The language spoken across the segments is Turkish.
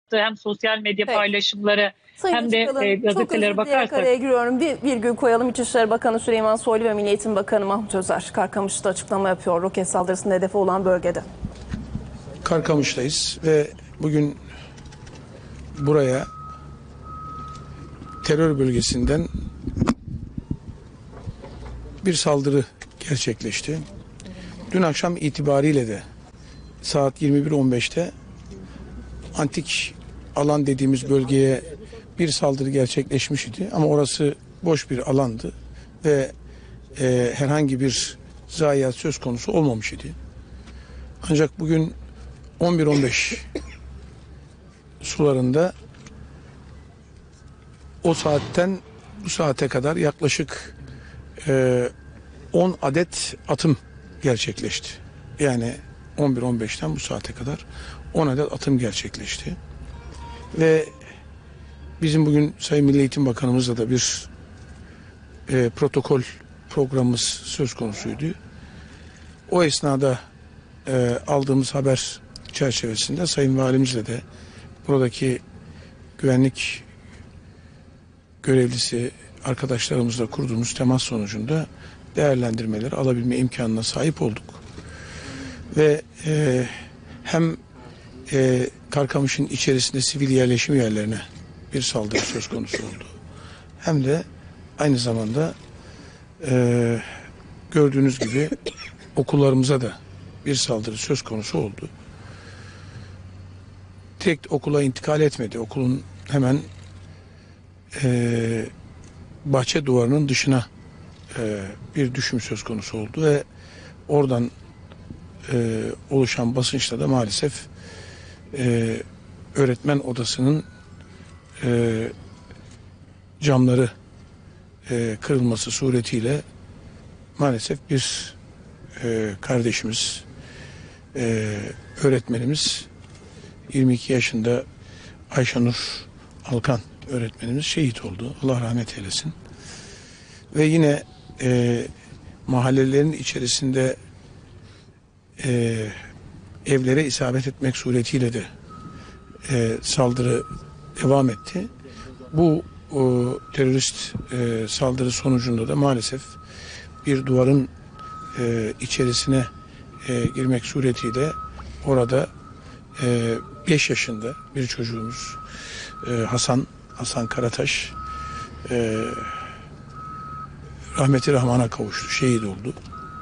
yaptığı hem sosyal medya Peki. paylaşımları Sayın hem de Açıkalın, çok gazetelere özür dileyerek bakarsak. araya giriyorum. Bir virgül koyalım. İçişleri Bakanı Süleyman Soylu ve Milli Eğitim Bakanı Mahmut Özer Karkamış'ta açıklama yapıyor. Roket saldırısının hedefi olan bölgede. Karkamış'tayız ve bugün buraya terör bölgesinden bir saldırı gerçekleşti. Dün akşam itibariyle de saat 21.15'te antik alan dediğimiz bölgeye bir saldırı gerçekleşmiş idi. Ama orası boş bir alandı ve herhangi bir zayiat söz konusu olmamış idi. Ancak bugün 11.15 sularında o saatten bu saate kadar yaklaşık 10 adet atım gerçekleşti. Yani 11.15'ten bu saate kadar 10 adet atım gerçekleşti. Ve bizim bugün Sayın Milli Eğitim Bakanımızla da bir protokol programımız söz konusuydu. O esnada aldığımız haber çerçevesinde Sayın Valimizle de buradaki güvenlik görevlisi arkadaşlarımızla kurduğumuz temas sonucunda değerlendirmeleri alabilme imkanına sahip olduk. Ve hem Karkamış'ın içerisinde sivil yerleşim yerlerine bir saldırı söz konusu oldu. Hem de aynı zamanda gördüğünüz gibi okullarımıza da bir saldırı söz konusu oldu. Tek okula intikal etmedi. Okulun hemen bahçe duvarının dışına bir düşüm söz konusu oldu ve oradan oluşan basınçla da maalesef öğretmen odasının camları kırılması suretiyle maalesef bir kardeşimiz, öğretmenimiz 22 yaşında Ayşenur Alkan öğretmenimiz şehit oldu. Allah rahmet eylesin. Ve yine mahallelerin içerisinde evlere isabet etmek suretiyle de saldırı devam etti. Bu terörist saldırı sonucunda da maalesef bir duvarın içerisine girmek suretiyle orada 5 yaşında bir çocuğumuz Hasan Karataş rahmeti rahmana kavuştu, şehit oldu.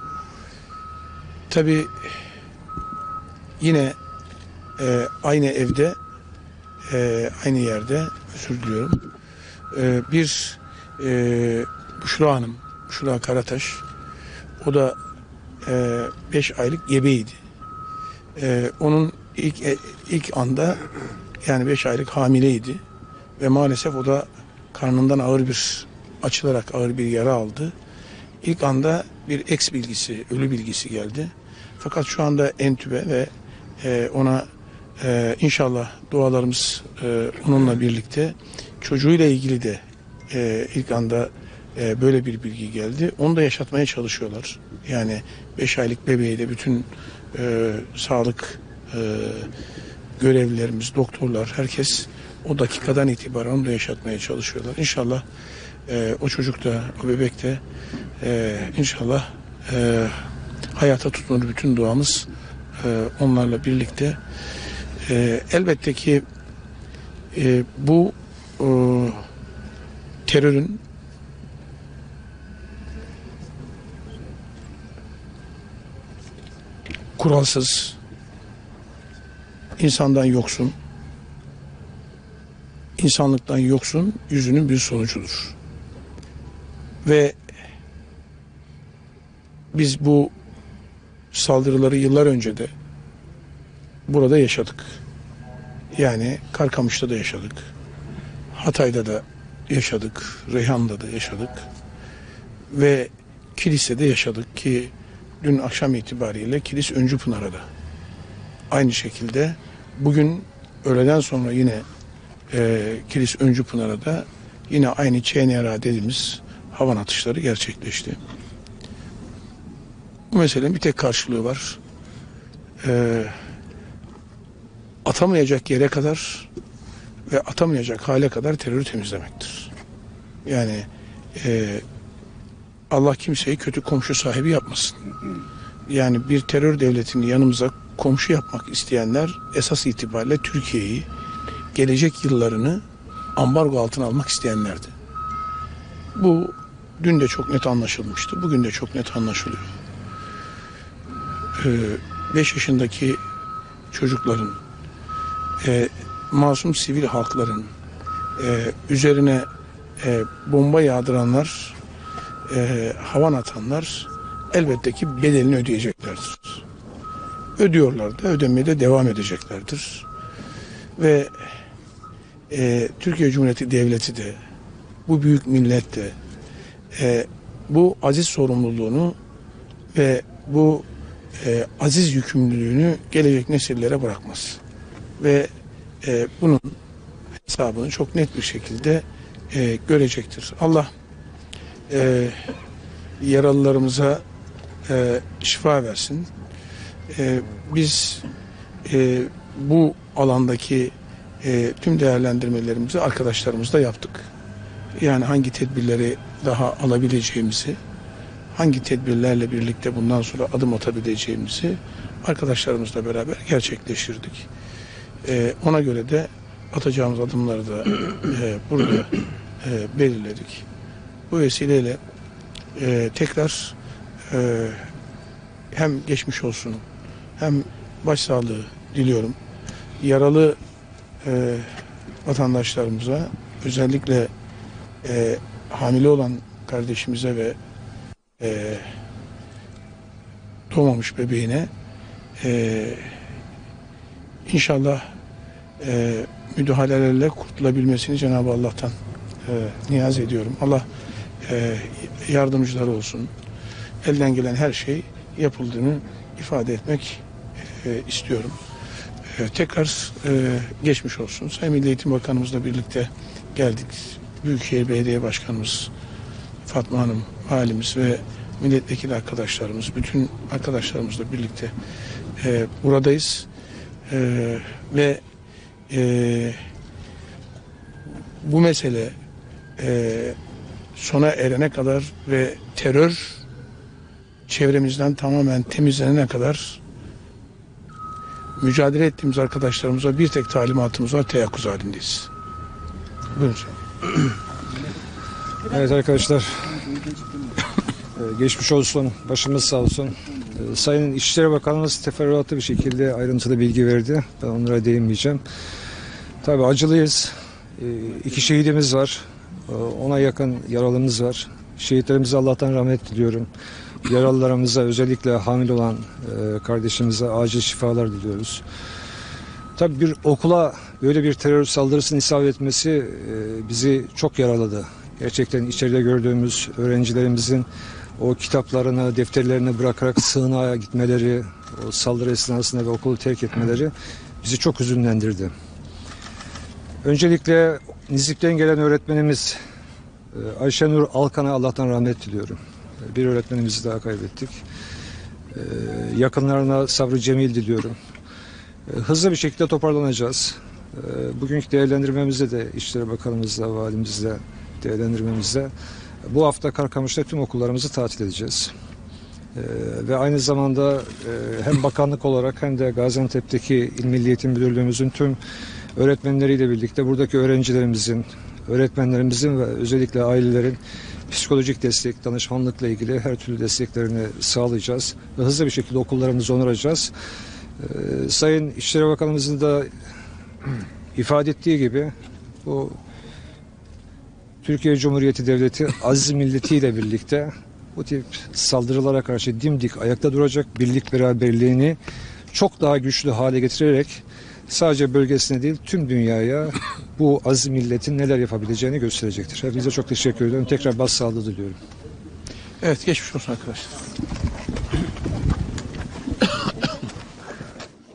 Tabii yine aynı evde, aynı yerde, özür diliyorum, bir Büşra Hanım, Büşra Karataş, o da 5 aylık gebeydi. Onun ilk anda yani 5 aylık hamileydi ve maalesef o da karnından açılarak ağır bir yara aldı. İlk anda bir eks bilgisi, ölü bilgisi geldi. Fakat şu anda entübe ve ona inşallah dualarımız onunla birlikte çocuğuyla ilgili de ilk anda böyle bir bilgi geldi. Onu da yaşatmaya çalışıyorlar. Yani 5 aylık bebeği de bütün sağlık görevlilerimiz, doktorlar, herkes o dakikadan itibaren onu da yaşatmaya çalışıyorlar. İnşallah o çocuk da, o bebek de inşallah hayata tutunur, bütün duamız onlarla birlikte. Elbette ki bu terörün kuralsız, insandan yoksun, insanlıktan yoksun yüzünün bir sonucudur. Ve biz bu saldırıları yıllar önce de burada yaşadık. Yani Karkamış'ta da yaşadık. Hatay'da da yaşadık. Reyhan'da da yaşadık. Ve Kilis'te de yaşadık ki dün akşam itibariyle Kilis Öncüpınar'a da aynı şekilde bugün öğleden sonra yine Kilis Öncüpınar'a da yine aynı ÇNRA dediğimiz havan atışları gerçekleşti. Bu meselenin bir tek karşılığı var. Atamayacak yere kadar ve atamayacak hale kadar terörü temizlemektir. Yani Allah kimseyi kötü komşu sahibi yapmasın. Yani bir terör devletini yanımıza komşu yapmak isteyenler esas itibariyle Türkiye'yi, gelecek yıllarını ambargo altına almak isteyenlerdi. Bu dün de çok net anlaşılmıştı. Bugün de çok net anlaşılıyor. 5 yaşındaki çocukların, masum sivil halkların üzerine bomba yağdıranlar, havan atanlar elbette ki bedelini ödeyeceklerdir. Ödüyorlar da, ödemeye de devam edeceklerdir. Ve Türkiye Cumhuriyeti Devleti de, bu büyük millet de bu aziz sorumluluğunu ve bu aziz yükümlülüğünü gelecek nesillere bırakmaz. Ve bunun hesabını çok net bir şekilde görecektir. Allah yaralılarımıza şifa versin. Biz bu alandaki tüm değerlendirmelerimizi arkadaşlarımızla yaptık. Yani hangi tedbirleri daha alabileceğimizi, hangi tedbirlerle birlikte bundan sonra adım atabileceğimizi arkadaşlarımızla beraber gerçekleştirdik. Ona göre de atacağımız adımları da burada belirledik. Bu vesileyle tekrar hem geçmiş olsun hem başsağlığı diliyorum. Yaralı vatandaşlarımıza, özellikle hamile olan kardeşimize ve doğmamış bebeğine inşallah müdahalelerle kurtulabilmesini Cenab-ı Allah'tan niyaz ediyorum. Allah yardımcıları olsun. Elden gelen her şey yapıldığını ifade etmek istiyorum. Tekrar geçmiş olsun. Sayın Milli Eğitim Bakanımızla birlikte geldik. Büyükşehir Belediye Başkanımız Fatma Hanım, valimiz ve milletvekili arkadaşlarımız, bütün arkadaşlarımızla birlikte buradayız. Ve bu mesele sona erene kadar ve terör çevremizden tamamen temizlenene kadar mücadele ettiğimiz arkadaşlarımıza bir tek talimatımız var: teyakkuz halindeyiz. Buyurun. Evet arkadaşlar, geçmiş olsun, başımız sağ olsun. Sayın İçişleri Bakanımız teferruatlı bir şekilde ayrıntılı bilgi verdi. Ben onlara değinmeyeceğim. Tabii acılıyız. 2 şehidimiz var. 10'a yakın yaralımız var. Şehitlerimize Allah'tan rahmet diliyorum. Yaralılarımıza, özellikle hamile olan kardeşimize acil şifalar diliyoruz. Tabii bir okula böyle bir terör saldırısının isabet etmesi bizi çok yaraladı. Gerçekten içeride gördüğümüz öğrencilerimizin o kitaplarını, defterlerini bırakarak sığınağa gitmeleri, o saldırı esnasında ve okulu terk etmeleri bizi çok hüzünlendirdi. Öncelikle Nizip'ten gelen öğretmenimiz Ayşenur Alkan'a Allah'tan rahmet diliyorum. Bir öğretmenimizi daha kaybettik. Yakınlarına sabrı cemil diliyorum. Hızlı bir şekilde toparlanacağız. Bugünkü değerlendirmemizde de İçişleri Bakanımızla, valimizle değerlendirmemizde bu hafta Karkamış'ta tüm okullarımızı tatil edeceğiz. Ve aynı zamanda hem bakanlık olarak hem de Gaziantep'teki İl Milli Eğitim Müdürlüğümüzün tüm öğretmenleriyle birlikte buradaki öğrencilerimizin, öğretmenlerimizin ve özellikle ailelerin psikolojik destek, danışmanlıkla ilgili her türlü desteklerini sağlayacağız. Ve hızlı bir şekilde okullarımızı onaracağız. Sayın İçişleri Bakanımızın da ifade ettiği gibi bu Türkiye Cumhuriyeti Devleti aziz milletiyle birlikte bu tip saldırılara karşı dimdik ayakta duracak, birlik beraberliğini çok daha güçlü hale getirerek sadece bölgesine değil tüm dünyaya bu aziz milletin neler yapabileceğini gösterecektir. Hepinize çok teşekkür ediyorum. Tekrar başsağlığı diliyorum. Evet, geçmiş olsun arkadaşlar.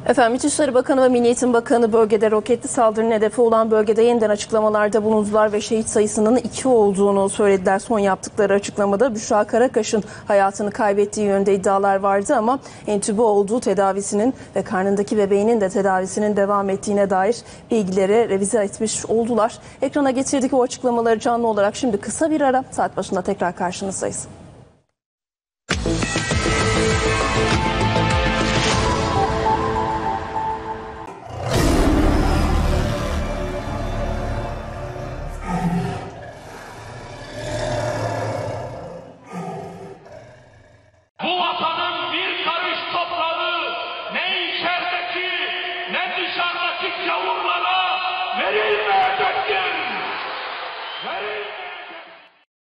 Efendim İçişleri Bakanı ve Milli Eğitim Bakanı bölgede roketli saldırının hedefi olan bölgede yeniden açıklamalarda bulundular ve şehit sayısının 2 olduğunu söylediler. Son yaptıkları açıklamada Büşra Karakaş'ın hayatını kaybettiği yönde iddialar vardı ama entübe olduğu, tedavisinin ve karnındaki bebeğinin de tedavisinin devam ettiğine dair bilgileri revize etmiş oldular. Ekrana getirdik o açıklamaları canlı olarak. Şimdi kısa bir ara, saat başında tekrar karşınızdayız. Bu vatanın bir karış toprağı ne içerideki ne dışarıdaki gavurlara verilmez.